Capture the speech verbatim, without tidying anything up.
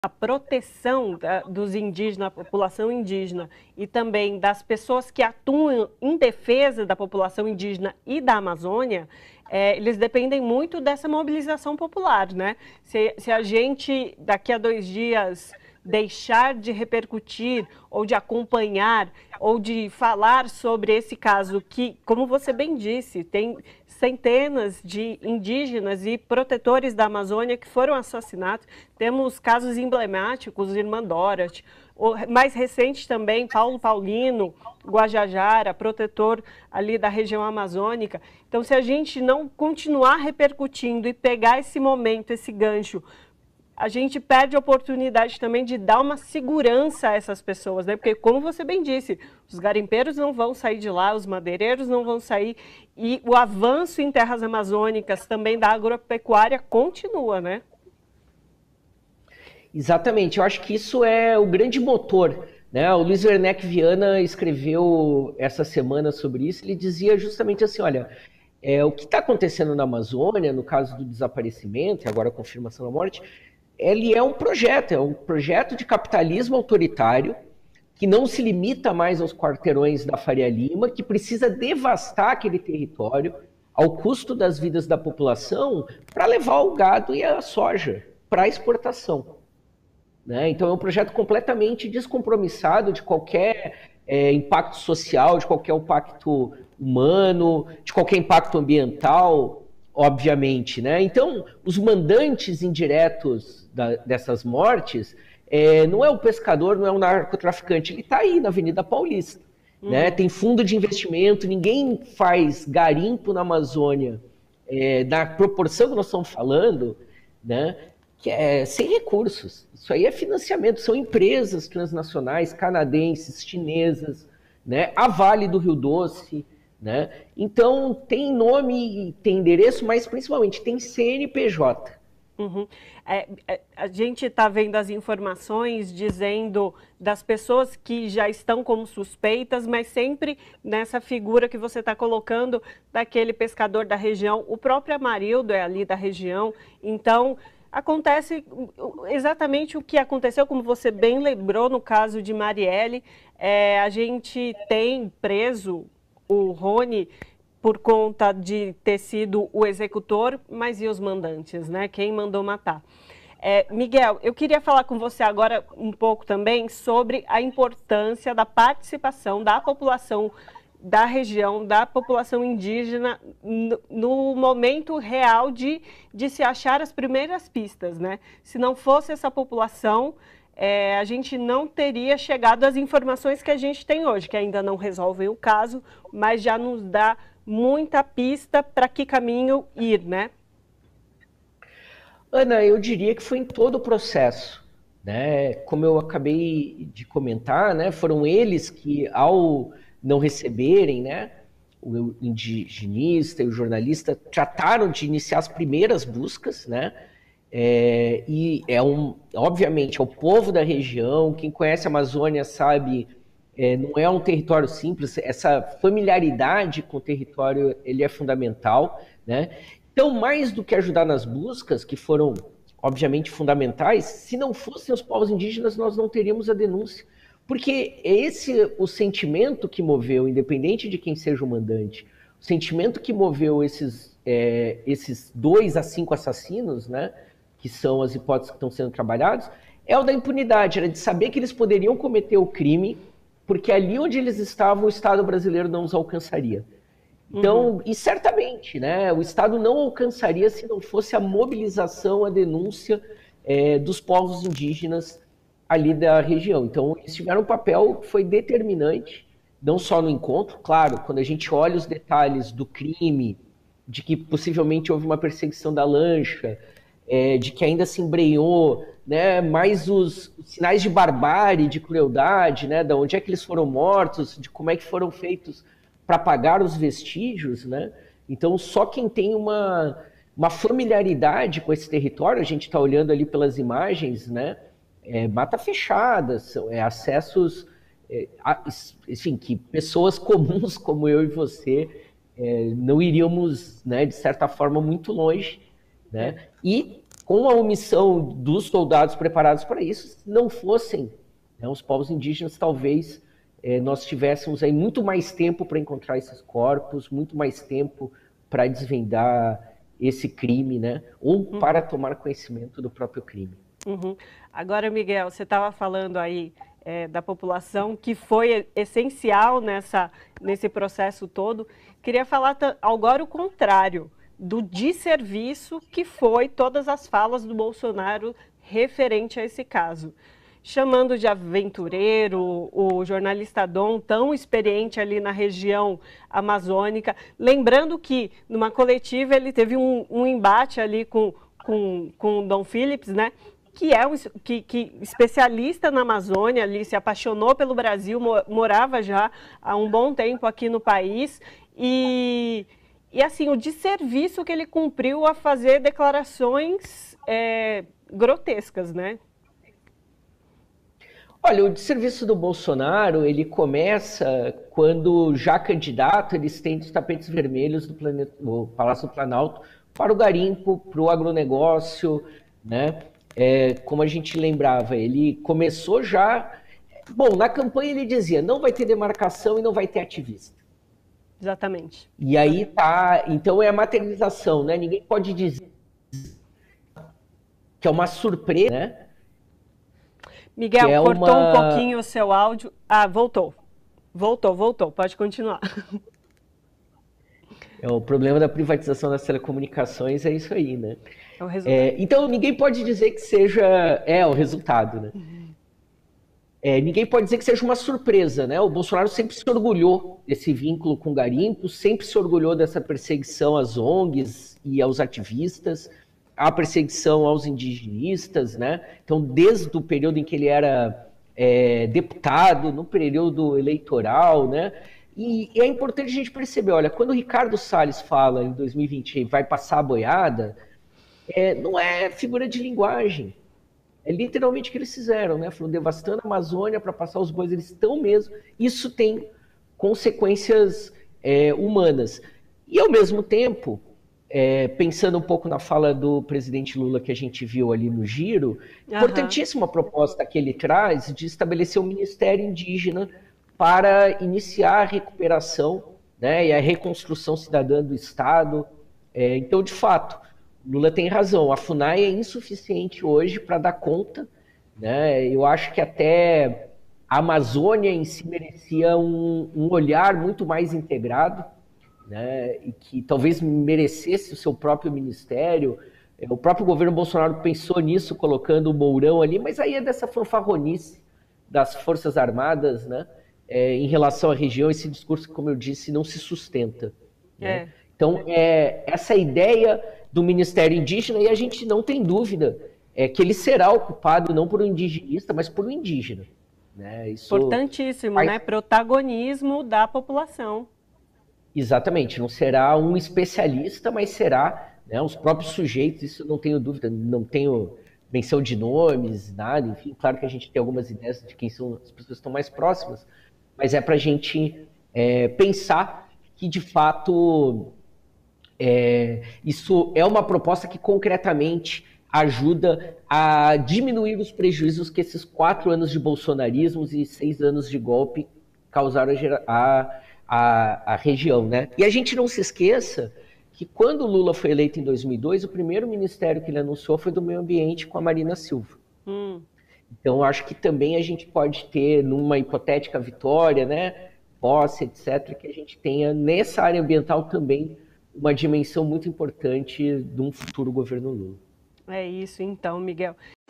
a proteção da, dos indígenas, da população indígena e também das pessoas que atuam em defesa da população indígena e da Amazônia, é, eles dependem muito dessa mobilização popular, né? Se, se a gente, daqui a dois dias, deixar de repercutir ou de acompanhar ou de falar sobre esse caso que, como você bem disse, tem centenas de indígenas e protetores da Amazônia que foram assassinados. Temos casos emblemáticos, Irmã Dorothy, o mais recente também, Paulo Paulino, Guajajara, protetor ali da região amazônica. Então, se a gente não continuar repercutindo e pegar esse momento, esse gancho, a gente perde a oportunidade também de dar uma segurança a essas pessoas, né? Porque, como você bem disse, os garimpeiros não vão sair de lá, os madeireiros não vão sair, e o avanço em terras amazônicas também da agropecuária continua, né? Exatamente, eu acho que isso é o grande motor, né? O Luiz Werneck Viana escreveu essa semana sobre isso, ele dizia justamente assim, olha, é, o que está acontecendo na Amazônia, no caso do desaparecimento, e agora a confirmação da morte, ele é um projeto, é um projeto de capitalismo autoritário que não se limita mais aos quarteirões da Faria Lima, que precisa devastar aquele território ao custo das vidas da população para levar o gado e a soja para exportação. Né? Então é um projeto completamente descompromissado de qualquer é, impacto social, de qualquer impacto humano, de qualquer impacto ambiental, obviamente. Né? Então, os mandantes indiretos da, dessas mortes é, não é o pescador, não é o narcotraficante, ele está aí na Avenida Paulista. Uhum. Né? Tem fundo de investimento, ninguém faz garimpo na Amazônia é, na proporção que nós estamos falando, né? Que é sem recursos. Isso aí é financiamento, são empresas transnacionais, canadenses, chinesas, né? A Vale do Rio Doce, né? Então tem nome, tem endereço, mas principalmente tem C N P J. Uhum. É, é, a gente está vendo as informações dizendo das pessoas que já estão como suspeitas, mas sempre nessa figura que você está colocando daquele pescador da região. O próprio Amarildo é ali da região, então acontece exatamente o que aconteceu, como você bem lembrou no caso de Marielle. É, a gente tem preso o Rony por conta de ter sido o executor, mas e os mandantes, né? Quem mandou matar? É, Miguel, eu queria falar com você agora um pouco também sobre a importância da participação da população da região, da população indígena, no, no momento real de, de se achar as primeiras pistas, né? Se não fosse essa população, é, a gente não teria chegado às informações que a gente tem hoje, que ainda não resolvem o caso, mas já nos dá muita pista para que caminho ir, né? Ana, eu diria que foi em todo o processo, né? Como eu acabei de comentar, né? Foram eles que, ao não receberem, né? O indigenista e o jornalista trataram de iniciar as primeiras buscas, né? É, e é um, obviamente, é o povo da região, quem conhece a Amazônia sabe, é, não é um território simples, essa familiaridade com o território ele é fundamental, né? Então, mais do que ajudar nas buscas, que foram, obviamente, fundamentais, se não fossem os povos indígenas, nós não teríamos a denúncia. Porque esse o sentimento que moveu, independente de quem seja o mandante, o sentimento que moveu esses, é, esses dois a cinco assassinos, né, que são as hipóteses que estão sendo trabalhadas, é o da impunidade, era de saber que eles poderiam cometer o crime, porque ali onde eles estavam, o Estado brasileiro não os alcançaria. Então, uhum. E certamente, né, o Estado não alcançaria se não fosse a mobilização, a denúncia é, dos povos indígenas ali da região. Então, eles tiveram um papel que foi determinante, não só no encontro, claro, quando a gente olha os detalhes do crime, de que possivelmente houve uma perseguição da lancha, é, de que ainda se embrenhou, né, mais os, os sinais de barbárie, de crueldade, né, de onde é que eles foram mortos, de como é que foram feitos para apagar os vestígios, né? Então, só quem tem uma, uma familiaridade com esse território, a gente está olhando ali pelas imagens, né? É, mata fechada, são, é, acessos, é, a, enfim, que pessoas comuns como eu e você é, não iríamos, né, de certa forma, muito longe, né? E com a omissão dos soldados preparados para isso, se não fossem, né, os povos indígenas, talvez é, nós tivéssemos aí muito mais tempo para encontrar esses corpos, muito mais tempo para desvendar esse crime, né, ou Uhum. para tomar conhecimento do próprio crime. Uhum. Agora, Miguel, você estava falando aí é, da população que foi essencial nessa, nesse processo todo. Queria falar agora o contrário, do desserviço que foi todas as falas do Bolsonaro referente a esse caso. Chamando de aventureiro o jornalista Dom, tão experiente ali na região amazônica. Lembrando que, numa coletiva, ele teve um, um embate ali com, com, com o Dom Phillips, né? Que é um que, que, especialista na Amazônia, ali se apaixonou pelo Brasil, morava já há um bom tempo aqui no país. E, e assim, o desserviço que ele cumpriu a fazer declarações é, grotescas, né? Olha, o desserviço do Bolsonaro, ele começa quando, já candidato, ele estende os tapetes vermelhos do, planeta, do Palácio do Planalto para o garimpo, para o agronegócio, né? É, como a gente lembrava, ele começou já... Bom, na campanha ele dizia, não vai ter demarcação e não vai ter ativista. Exatamente. E aí tá... Então é a materialização, né? Ninguém pode dizer que é uma surpresa, né? Miguel, é cortou uma... um pouquinho o seu áudio. Ah, voltou. Voltou, voltou. Pode continuar. É, o problema da privatização das telecomunicações é isso aí, né? É o resultado. É, então, ninguém pode dizer que seja... É, o resultado, né? Uhum. É, ninguém pode dizer que seja uma surpresa, né? O Bolsonaro sempre se orgulhou desse vínculo com o garimpo, sempre se orgulhou dessa perseguição às O N Gs e aos ativistas, a perseguição aos indigenistas, né? Então, desde o período em que ele era é, deputado, no período eleitoral, né? E, e é importante a gente perceber, olha, quando o Ricardo Salles fala em dois mil e vinte vai passar a boiada, é, não é figura de linguagem. É literalmente o que eles fizeram, né? Foram devastando a Amazônia para passar os bois, eles estão mesmo. Isso tem consequências é, humanas. E, ao mesmo tempo, é, pensando um pouco na fala do presidente Lula que a gente viu ali no Giro, uhum. Importantíssima a proposta que ele traz de estabelecer um Ministério Indígena para iniciar a recuperação, né, e a reconstrução cidadã do Estado. É, então, de fato, Lula tem razão, a FUNAI é insuficiente hoje para dar conta, né? Eu acho que até a Amazônia em si merecia um, um olhar muito mais integrado, né? E que talvez merecesse o seu próprio ministério. O próprio governo Bolsonaro pensou nisso, colocando o Mourão ali, mas aí é dessa fanfarronice das Forças Armadas, né? É, em relação à região, esse discurso, como eu disse, não se sustenta. Né? É. Então, é, essa ideia do Ministério Indígena, e a gente não tem dúvida é, que ele será ocupado não por um indigenista, mas por um indígena. Né? Isso Importantíssimo, faz... né? Protagonismo da população. Exatamente, não será um especialista, mas será, né, os próprios sujeitos, isso eu não tenho dúvida, não tenho menção de nomes, nada, enfim, claro que a gente tem algumas ideias de quem são as pessoas que estão mais próximas, mas é para a gente é, pensar que, de fato, é, isso é uma proposta que concretamente ajuda a diminuir os prejuízos que esses quatro anos de bolsonarismo e seis anos de golpe causaram a, a, a região. Né? E a gente não se esqueça que quando o Lula foi eleito em dois mil e dois, o primeiro ministério que ele anunciou foi do meio ambiente com a Marina Silva. Hum. Então, acho que também a gente pode ter, numa hipotética vitória, né, posse, etcétera, que a gente tenha nessa área ambiental também uma dimensão muito importante de um futuro governo Lula. É isso então, Miguel.